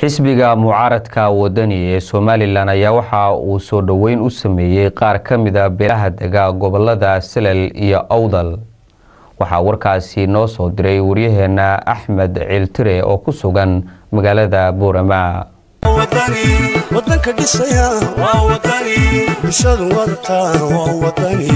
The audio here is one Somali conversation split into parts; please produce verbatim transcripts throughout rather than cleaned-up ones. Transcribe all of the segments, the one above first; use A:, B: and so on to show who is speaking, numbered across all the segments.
A: xisbiga mucaaradka wadani ee Somaliland ayaa waxa uu soo dhaweyn u sameeyay qaar kamid ah beelaha dega gobolada Salal iyo Awdal. waxa warkaasi noo soo diray wariyaheena Axmed Ciltire oo ku sugan magaalada Boorama.
B: wadani wadanka dhisaya waa wadani bulshadu wadata waa wadani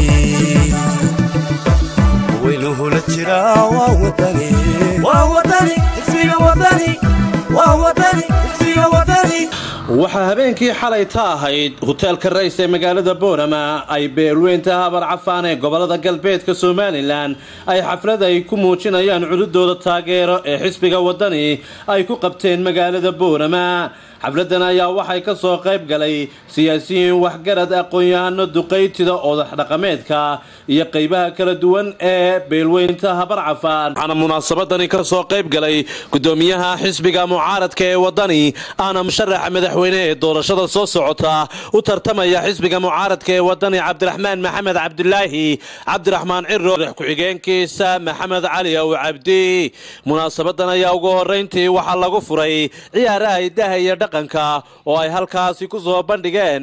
B: waynuhu la jira waa wadani waa wadani xisbiga wadani waa wadani xisbiga wadani
C: waxa habeenkii xalay taahayd hotelka rays ee magaalada Boorama ay beelweynta habar cafaan ee gobolada galbeedka Somaliland ay xaflad ay ku muujinayaan cududooda taageero ee xisbiga wadani ay ku qabteen magaalada Boorama. xafladan ayaa waxay ka soo qayb galay siyaasiyiin waxgarad aqoon-yahano duqeytida odax dhaqameedka iyo qaybaha kala duwan ee beelweynta habar cafaan. waxaana munaasabadani ka soo qayb galay gudoomiyaha xisbiga mucaaradka ee wadani ana musharaxa madaxweyne ee doorashada soo socota u tartamaya xisbiga mucaaradka ee wadani Cabdiraxmaan Maxamed Cabdilaahi Cabdiraxmaan Cirro ku-xigeenkiisa Maxamed Cali oo Cabdi. munaasabadan ayaa ugu horeyntii waxa lagu furay ciyaaraha hidaha iyo dhaqanka oo ay halkaasi ku soo bandhigeen.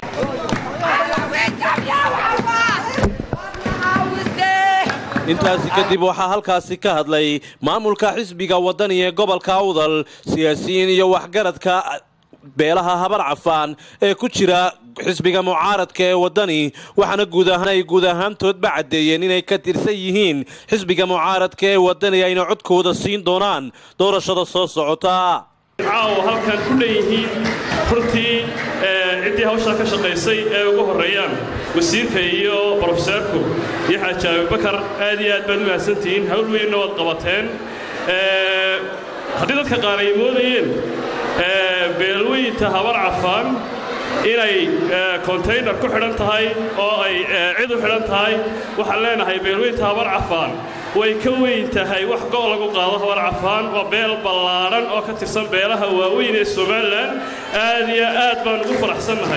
C: intaasi kadib waxaa halkaasi ka hadlay maamulka xisbiga wadani ee gobolka Awdal, siyaasiyiin iyo waxgaradka beelaha habar cafaan ee ku jira xisbiga mucaaradka ee wadani. waxaana guud ahaan ay guud ahaantoodba cadeeyeen inay ka tirsan yihiin xisbiga mucaaradka ee wadani ayna codkooda siin doonaan doorashada soo socota.
D: caawa halkan ku leeyihiin runtii ciddii hawsha ka shaqaysay ee ugu horeeyaan wasiirka iyo professorku iyo xaaji Abubakar aad iyo aad baad u mahadsantihiin. hawl weyn oo qabateen haddii dadka qaar ay moodayeen beelweynta habar cafaan inay container ku xidhan tahay oo ay cid u xidhan tahay. waxaan leenahay beelweynta habar cafaan way ka weyn tahay wax gool lagu qaado habar cafaan waa beel ballaaran oo ka tirsan beelaha waaweyn ee Somaliland. aad iyo aad baan ugu faraxsanahay.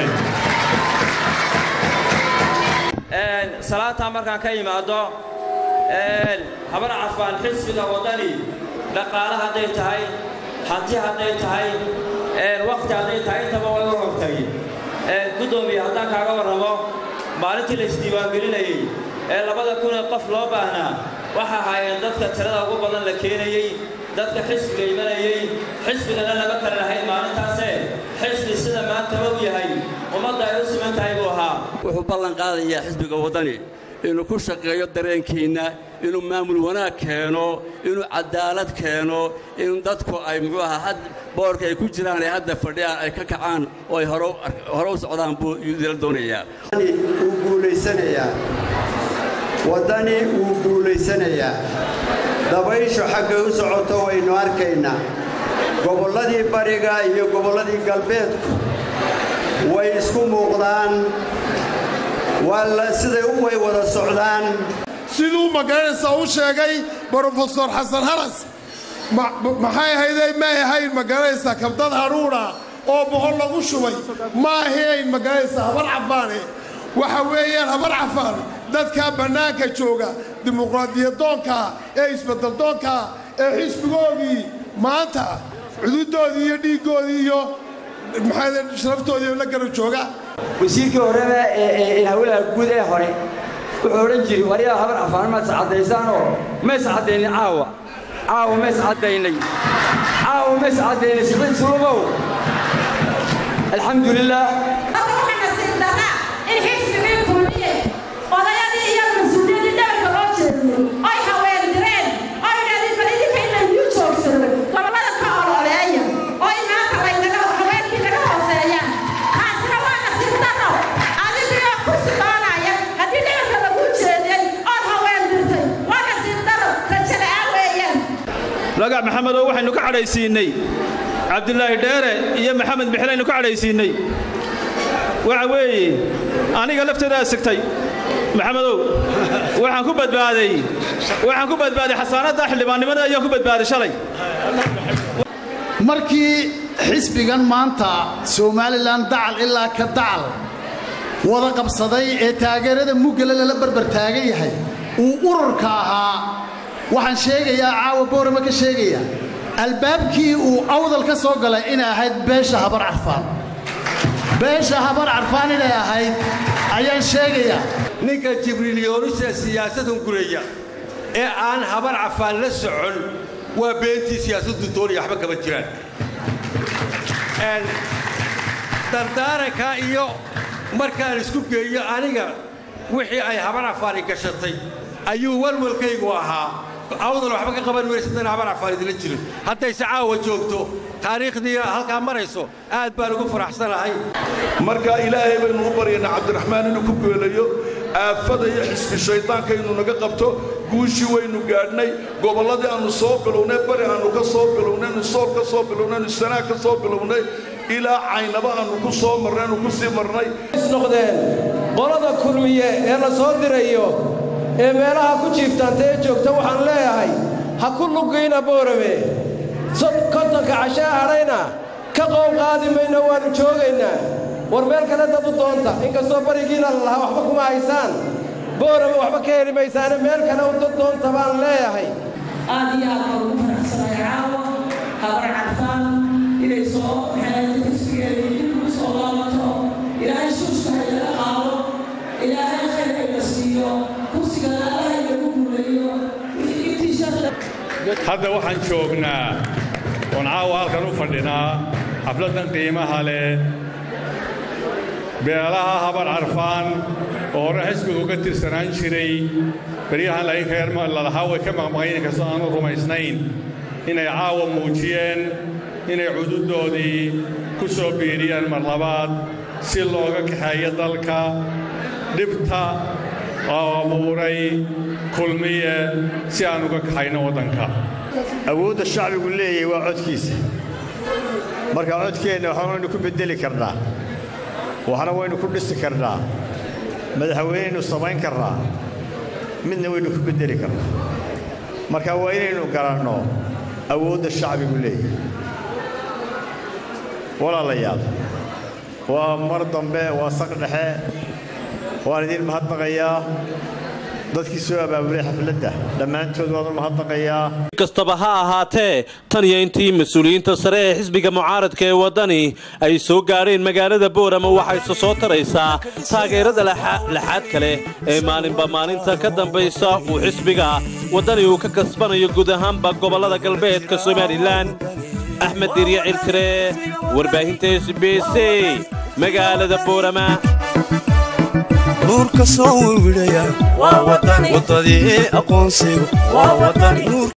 E: een salaata markaan ka yimaado een habar cafaan xisbiga wadani dhaqaalaha haday tahay hanti haday tahay een waqti haday tahay intaba way u rogtay. een gudoomiye haddaan kaaga warramo maalintii la isdiiwaan gelinayay ee labada kun ee qof loo baahnaa waxa hayeen dadka tirada ugu badan la keenayay dadka xisbiga imanayay xisbigana lama kala lahayn maalintaas xisbi sida maanta uu yahay ummadda ay u siman tahay buu ahaa.
F: wuxuu ballan qaadayaa xisbiga wadani inuu ku shaqeeyo dareenkiina inuu maamul wanaag keeno inuu cadaalad keeno in dadku ay muxuu ahaa had boorka ay ku jiraan ay hadda fadhiyaan ay ka kacaan oo ay hore hore u socdaan buu idil doonayaa.
G: uu guuleysanayaa wadani uu guuleysanayaa dabaysho xagga u socoto waynu arkaynaa. gobolladii bariga iyo gobolladii galbeedku way isku muuqdaan wala siday u way wada socdaan.
H: siduu magaranaysa u sheegay Professor Xasan Haras maxay hayday ma yahay magaranaysa kabdad haruuna oo boqol lagu shubay ma ahayn magaranaysa habar cafaan waxa weeyaan habar cafaan dadka banaanka jooga dimuqraadiyadoonka ee isbeddeldoonka ee xisbigoodii maanta xuduudoodii iyo dhiigoodii iyo maxay sharaftoodii la garab jooga.
E: wasiirkii hore ee hawlaha guud ee hore wuxuu oran jiray wariyaha habar cafaan ma sacadeysaan oo ma sacadeynay caawa caawa ma sacadeynay caawa ma sacadeynay sidii sulubow alxamdulillah.
I: laga maxamed oo waxaynu ka cadhaysiinay Cabdilaahi Dheere iyo Maxamed Bixiraynu ka cadhaysiinay. waxa weeye aniga lafteeda sigtay maxamedow waxaan ku badbaaday waxaan ku badbaaday xasaanada xildhibaannimada ayaa ku badbaaday shalay.
J: markii xisbigan maanta Somaliland dacal ilaa ka dacal wada qabsaday ee taageerada mugale la barbar taagan yahay uu ururka ahaa waxaan sheegayaa caawa Boorama ka sheegaya albaabkii uu awdal ka soo galay inay ahayd beesha habar carfaan beesha habar carfaan inay ahayd ayaan sheegayaa
K: ninka jibriil yoonisa siyaasadan guraya ee aan habar carfaan la socon waa beentii siyaasaddu doonaya waxba kama jiraan dardaaranka iyo markaan isku geeyo aniga wixii ay habar carfaan gashatay ayuu walwalkaygu ahaa awdal waxba ka qaban weysadana habar carfaan idila jirin haddayse caawa joogto taariikhdii halkaa marayso aad baan ugu faraxsanahay
L: marka ilaahay baynu u baryaynaa cabdiraxmaan inuu ku geelayo aafada iyo xisbi shaydaanka inuu naga qabto guushii waynu gaadhnay gobolladii aannu soo bilownay bari aannu ka soo bilownay nu sool ka soo bilownay nu sanaag ka soo bilownay ilaa caynaba aannu ku soo marnay aanu ku sii marnay
M: isnoqdeen qolada kulmiye ee la soo dirayo ee meelaha ku jiiftaanta ee joogta waxaan leeyahay ha ku lugayna boorame kontonka cashaa hadhayna ka qoob qaadi mayno waannu joogaynaa war meel kale dad u doonta inkastoo barigiina la lahaa waxba kuma haysaan boorame waxba ka heli maysaane meel kale u dad doonta baan leeyahay
N: aad iyo aad baan ugu faraxsanahay caawa habar carfaan inay soo xeeladiisigeedii dib ugu soo laabato ilaahay shuushka haylaga qaado ilaahay khayr hayla siiyo kursigana alla haylagu guulayo
O: hadda waxaan joognaa oon caawa halkan u fadhinaa xafladdan qiimaha leh beelaha habar carfaan oo hore xisbiga uga tirsanaan jiray beryahan lalahaa way ka maqmaqayn inkastoo aanu rumaysnayn inay caawa muujiyeen inay cududoodii ku soo biiriyaan mar labaad si looga kaxeeyo dalka dhibta oo abuuray kulmiye si aan uga kaxayno waddanka
P: awoodda shacbigu leeyahay waa codkiisa marka codkeenna waxna waynu ku beddeli karnaa waxna waynu ku dhisi karnaa madaxweyneynu samayn karnaa midna waynu ku beddeli karnaa marka waa inaynu garanno awoodda shacbigu leeyahay walaalayaal waa mar dambe waa saq dhexe waan idin mahadnaqayaa dadkii soo abaabulay xafladda dhammaantood waan u mahadnaqayaa
C: kastaba ha ahaatee tan iyo intii mas-uuliyiinta sare ee xisbiga mucaaradka ee waddani ay soo gaadheen magaalada boorama waxayse soo taraysaa taageerada laxaad kale ee maalinba maalinta ka dambaysa uu xisbiga waddani uu ka kasbanayo guud ahaanba gobollada galbeedka somalilan axmed dirya cirtire warbaahinta s b c magaalada boorama
B: nuurka soo wiwidhaya waa wadani wadadii aqoonsigu waa wadani